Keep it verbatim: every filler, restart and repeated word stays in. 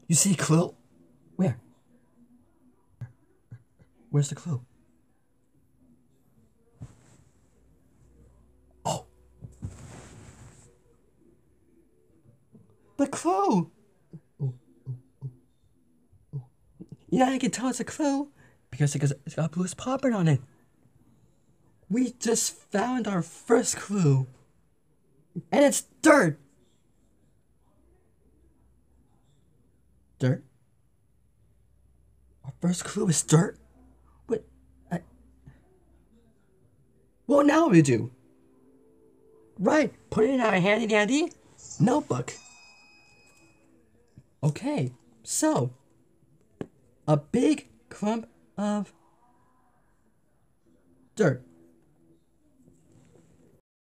You see a clue? Where? Where's the clue? Oh! The clue! You know how I can tell it's a clue? Because it's got Blue's paw print on it. We just found our first clue. And it's dirt! Dirt? Our first clue is dirt? What? I... Well, now we do. Right, put it in our handy dandy notebook. Okay, so a big clump of dirt.